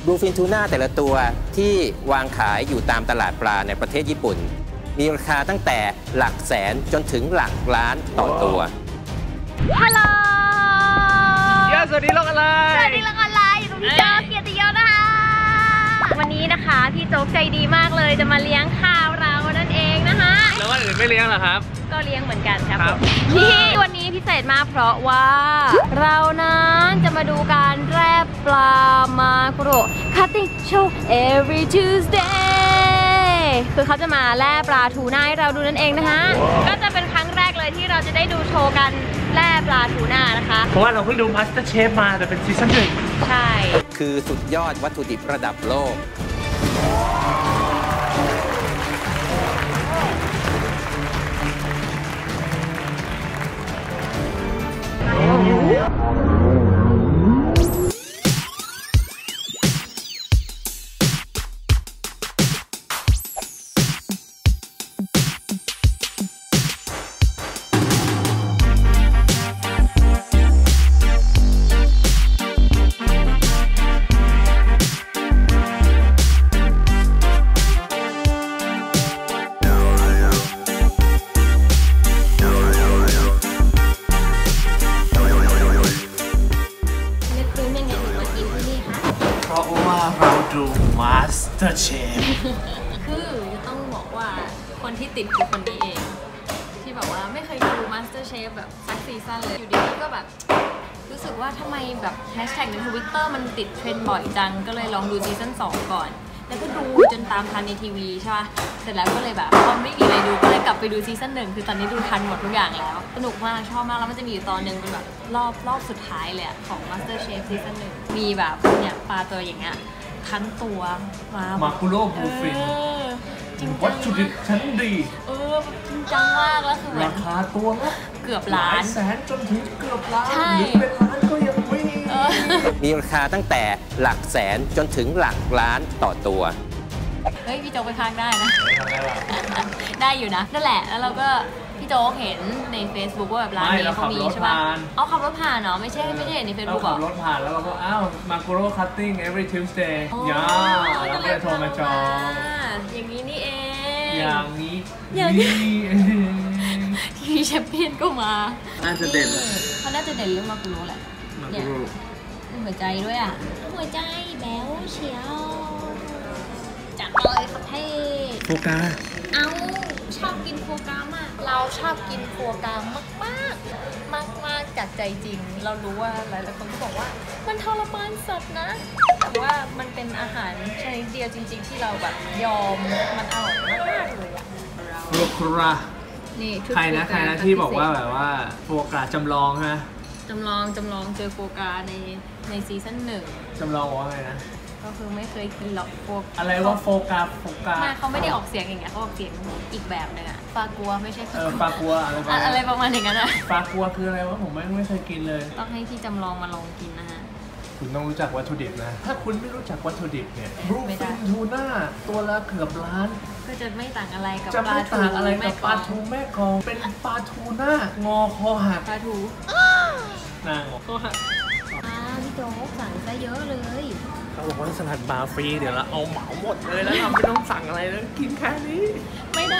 บลูฟินทูน่าแต่ละตัวที่วางขายอยู่ตามตลาดปลาในประเทศญี่ปุ่นมีราคาตั้งแต่หลักแสนจนถึงหลักล้านต่อตัวฮัลโหลสวัสดีโลกออนไลน์สวัสดีโลกออนไลน์อยู่ตรงพี่โจ๊กเกียรติยศนะคะวันนี้นะคะพี่โจ๊กใจดีมากเลยจะมาเลี้ยงข้าวเรานั่นเองนะคะแล้ววันอื่นไม่เลี้ยงเหรอครับก็เลี้ยงเหมือนกันครับที่วันนี้พิเศษมากเพราะว่าเรานั้นจะมาดูการแร่ปลามาโกโร cutting show every Tuesday คือเขาจะมาแร่ปลาทูน่าให้เราดูนั่นเองนะคะก็จะเป็นครั้งแรกเลยที่เราจะได้ดูโชว์กันแร่ปลาทูน่านะคะเพราะว่าเราเพิ่งดู Master Chef มาแต่เป็นซีซั่นหนึ่งใช่คือสุดยอดวัตถุดิบระดับโลก Master Chef คือต้องบอกว่าคนที่ติดคือคนนี้เองที่แบบว่าไม่เคยดู Master Chef แบบสักซีซั่นเลยอยู่ดีก็แบบรู้สึกว่าทำไมแบบแฮชแท็กใน Twitter มันติดเทรนด์บ่อยจังก็เลยลองดูซีซั่น2ก่อนแล้วก็ดูจนตามทันในทีวีใช่ป่ะเสร็จแล้วก็เลยแบบพอไม่มีอะไรดูก็เลยกลับไปดูซีซั่น1คือตอนนี้ดูทันหมดทุกอย่างแล้วสนุกมากชอบมากแล้วมันจะมีอยู่ตอนนึงเป็นแบบรอบสุดท้ายเลยของ Master Chef ซีซั่น1มีแบบเนี่ยปลาตัวอย่างเงี้ยทั้งตัวมาคุโร่บลูฟินวัตถุดิบชั้นดีจริงจังมากแล้วคือราคาตัวละเกือบล้านแสนจนถึงเกือบล้านหรือเป็นล้านก็ยังมีราคาตั้งแต่หลักแสนจนถึงหลักล้านต่อตัวเฮ้ยพี่โจ๊กไปพากได้นะได้อยู่นะนั่นแหละแล้วเราก็พี่โจ๊กเห็นใน Facebook ว่าแบบร้านนี้เขามีใช่ป่ะเอาขับรถผ่านเนาะไม่ใช่เห็นใน Facebook เราขับรถผ่านแล้วเราก็อ้าวมาโกโร่ cutting every Tuesday ย่าแล้วก็เลยโทรมาจองอย่างนี้นี่เองอย่างนี้ทีวีแชมเปี้ยนก็มาน่าจะเด่นเขาน่าจะเด่นเรื่องมาโกโร่แหละเนี่ยหัวใจด้วยอ่ะหัวใจแบ๊วเชียวจัดเลยครับเท่โฟกาเอาชอบกินโฟกามากเราชอบกินโฟกามมากจากใจจริงเรารู้ว่าหลายคนก็บอกว่ามันทรมานสัตว์นะแต่ว่ามันเป็นอาหารชนิดเดียวจริงๆที่เราแบบยอมมันอร่อยมากเลยอะโฟกานี่ใครนะที่บอกว่าแบบว่าโฟกาจำลองฮะจำลองเจอโฟกาในซีซั่น1 จำลองว่าไงนะก็คือไม่เคยกินหรอกโฟกอะไรว่าโฟกาไม่เขาไม่ได้ออกเสียงอย่างเงี้ยเขาออกเสียงอีกแบบนึงอะฟากัวไม่ใช่ฟากัวอะไรประมาณอย่างนั้นอะฟากัวคืออะไรวะผมไม่เคยกินเลยต้องให้พี่จำลองมาลองกินนะฮะคุณต้องรู้จักวัตถุดิบนะถ้าคุณไม่รู้จักวัตถุดิบเนี่ยบลูฟินทูน่าตัวละเกือบล้านก็จะไม่ต่างอะไรกับปลาทูแม่กองเป็นปลาทูน่างอคอหักปลาทูนางอคอหักพี่โจ๊กสั่งซะเยอะเลยเขาบอกว่าสลัดบาร์ฟรีเดี๋ยวเราเอาเหมาหมดเลยแล้วเราไม่ต้องสั่งอะไรแล้วกินแค่นี้ไม่ได้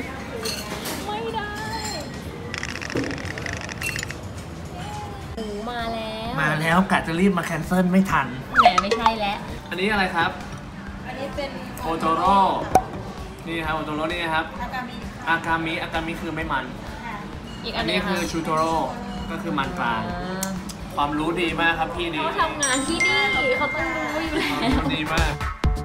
หมูมาแล้วกะจะรีบมาแคนเซิลไม่ทันแหมไม่ใช่แล้วอันนี้อะไรครับอันนี้เป็นโอโตโร่นี่ครับโอโตโร่นี่ครับอากามิคือไม่มันอันนี้คือชูโตโร่ก็คือมันปลาความรู้ดีมากครับพี่นี่เขาทำงานที่นี่เขาต้องรู้อยู่แล้วดีมาก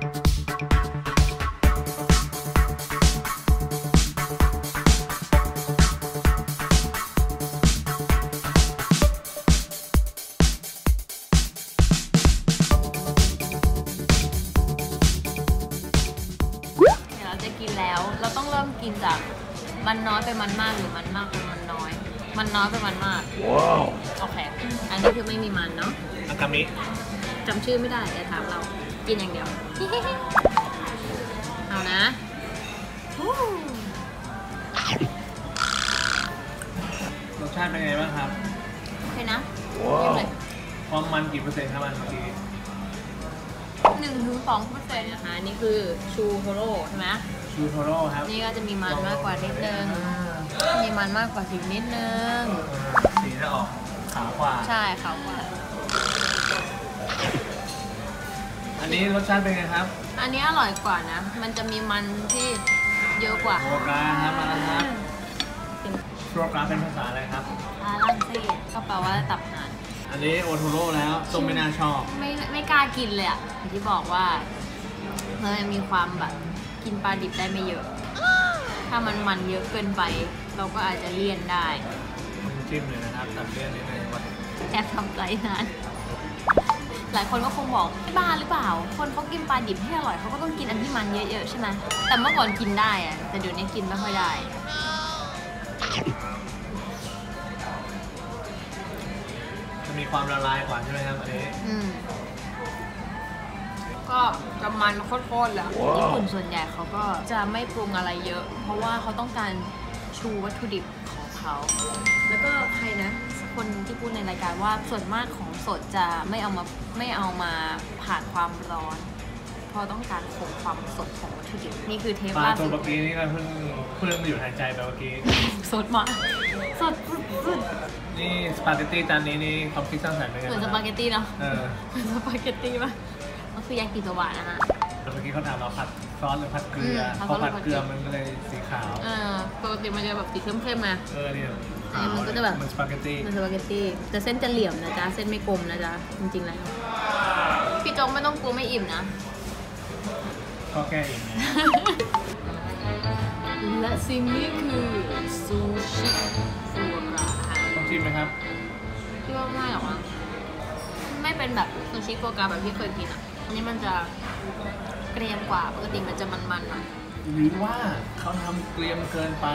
เราจะกินแล้วเราต้องเริ่มกินจากมันน้อยไปมันมากหรือมันมากไปมันน้อยมันน้อยไปมันมากว้าวโอเคอันนี้คือไม่มีมันเนาะอากามิจำชื่อไม่ได้อย่าถามเรากินอย่างเดียวเอานะรสชาติเป็นไงบ้างครับโอเคนะเยี่ยมเลยความมันกี่เปอร์เซ็นต์ครับมันเมื่อกี้ 1-2%นะคะนี่คือชูโทโร่ใช่ไหมชูโทโร่ครับนี่ก็จะมีมันมากกว่านิดนึงมีมันมากกว่าสีนิดนึงสีจะออกขาวกว่าใช่ขาวกว่าอันนี้รสชาติเป็นไงครับอันนี้อร่อยกว่านะมันจะมีมันที่เยอะกว่าโฟกราครับมาแล้วครับโฟกราเป็นภาษาอะไรครับอารังเซ่ก็แปลว่าตับห่านอันนี้โอโทโร่แล้วส้มไม่น่าชอบไม่กล้ากินเลยอ่ะอย่างที่บอกว่ามันมีความแบบกินปลาดิบได้ไม่เยอะถ้ามันเยอะเกินไปเราก็อาจจะเลี่ยนได้จิ้มเลยนะครับตัดเลี่ยนนิดนึงว่าแอบทำใจนานหลายคนก็คงบอกไม่บ้าหรือเปล่าคนเขากินปลาดิบให้อร่อยเขาก็ต้องกินอันที่มันเยอะๆใช่ไหมแต่เมื่อก่อนกินได้อะแต่เดี๋ยวนี้กินไม่ค่อยได้จะมีความละลายกว่าใช่ไหมครับอันนี้ก็จะมันโคตรๆแหละญี่ปุ่นส่วนใหญ่เขาก็จะไม่ปรุงอะไรเยอะเพราะว่าเขาต้องการชูวัตถุดิบของเขาแล้วก็ใครนะคนที่พูดในรายการว่าส่วนมากของสดจะไม่เอามาผ่านความร้อนเพราะต้องการคงความสดของวัตถุดิบนี่คือเทปล่าสุดเมื่อกี้นี่ก็เพิ่งอยู่หายใจไปเมื่อกี้สดมากสดสุดนี่สปาเกตตี้จานนี้นี่ความคิดสร้างสรรค์เป็นไงเหมือนสปาเกตตี้เนาะเหมือนสปาเกตตี้ป่ะมันคือยากิโซบะนะฮะเมื่อกี้เขาถามเราผัดซอสหรือผัดเกลือพอผัดเกลือมันก็เลยสีขาวปกติมันจะแบบสีเข้มๆมาเนี่ยมันก็จะแบบมันสปาเกตตี้แต่เส้นจะเหลี่ยมนะจ๊ะเส้นไม่กลมนะจ๊ะจริงๆแล้วพี่จงไม่ต้องกลัวไม่อิ่มนะก็แก้อิ่มนะและสิ่งนี้คือซูชิฟูราค่ะต้องชิมไหมครับพี่ว่าไม่หรอกไม่เป็นแบบซูชิโฟกาแบบที่เคยกินอ่ะอันนี้มันจะเกรียมกว่าปกติมันจะมันๆหน่อยหรือว่าเขาทำเกรียมเกินไป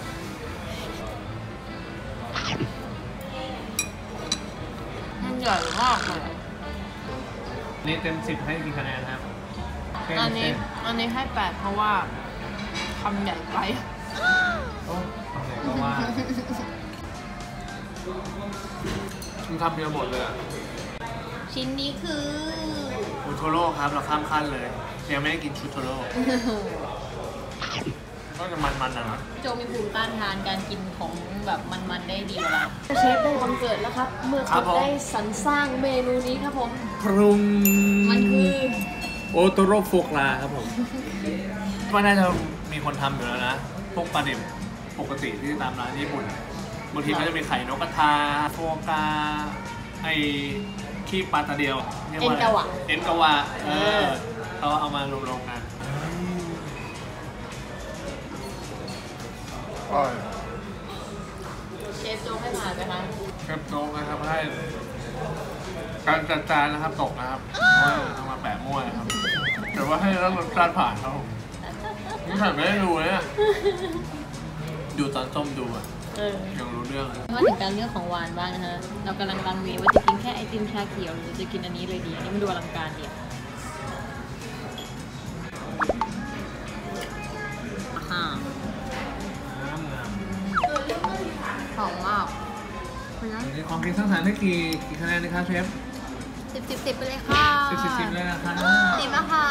มันใหญ่มากเลยนี่เต็ม10ให้กี่คะแนนครับอันนี้ให้8เพราะว่าคำใหญ่ไปโอ้คำใหญ่ก็ว่ามันคำเดียวหมดเลยชิ้นนี้คือชูโทโร่ครับเราข้ามขั้นเลยยังไม่ได้กินชูโทโร่ก็จะมันๆนะโจมีภูมิต้านทานการกินของแบบมันๆได้ดีแล้วเชฟได้บังเกิดแล้วครับเมื่อเขาได้สรรสร้างเมนูนี้ครับผมปรุงมันคือโอโทโร่โฟกราครับผมว่าน่าจะมีคนทำอยู่แล้วนะพวกปลาดิบปกติที่ตามร้านญี่ปุ่นบางทีก็จะมีไข่นกกระทาโฟกาไอขี้ปลาตาเดียวเอ็นกะวะเขาเอามารวมๆกันเชฟโจ๊กให้ผ่านไหมคะเชฟโจ๊กนะครับให้การจัดจานนะครับตกนะครับเอามาแปะมั่วนะครับแต่ว่าให้แล้วรสชาติผ่านเขานี่ผ่านไม่ได้ดูเลยดูตอนส้มดูยังรู้เรื่องเลยว่าถึงการเลือกของหวานบ้างนะฮะเรากำลังลังเลว่าจะกินแค่ไอติมชาเขียวหรือจะกินอันนี้เลยดีอันนี้มันดูอลังการดีหอมมากของกินสร้างสรรค์ได้กี่คะแนนนะครับเชฟ 10 ไปเลยค่ะ 10เลยนะครับดีมากค่ะ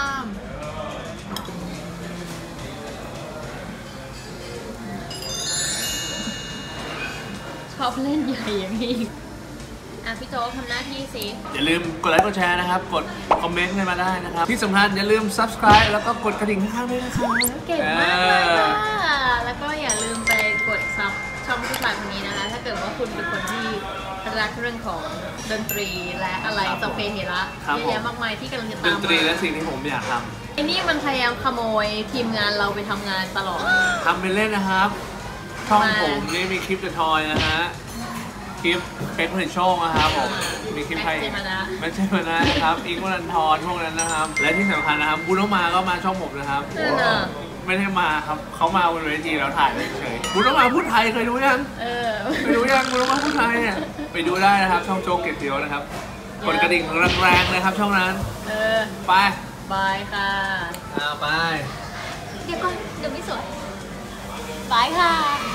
ชอบเล่นใหญ่อย่างนี้พี่โจ๊กทำหน้าที่สิอย่าลืมกดไลค์กดแชร์นะครับกดคอมเมนต์กันมาได้นะครับที่สำคัญอย่าลืม subscribe แล้วก็กดกระดิ่งข้างๆด้วยนะครับเก่งมากเลยค่ะแล้วก็อย่าลืมไปกดซับช่องผู้ชายคนนี้นะคะถ้าเกิดว่าคุณเป็นคนที่รักเรื่องของดนตรีและอะไรสเปเฮระเยอะแยะมากมายที่กำลังจะตามมาดนตรีและสิ่งที่ผมอยากทำไอ้นี่มันพยายามขโมยทีมงานเราไปทำงานตลอดทำไปเล่นนะครับช่องผมนี่มีคลิปเดอะทอยนะฮะคลิปเป็นผลิตโชคนะครับผมมีคลิปไทยไม่ใช่มานะครับอิงวันันทรพวกนั้นนะครับและที่สำคัญนะครับบุญมาก็มาช่องผมนะครับไม่ได้มาครับเขามาบนเวทีแล้วถ่ายเฉยบุญมาพูดไทยเคยดูยังไปดูยังบุญมาพูดไทยเนี่ยไปดูได้นะครับช่องโจ๊กเก็บเดียวนะครับกดกระดิ่งแรงๆเลยครับช่องนั้นไปบายค่ะไปเดี๋ยวก่อนเดี๋ยวไม่สวยบายค่ะ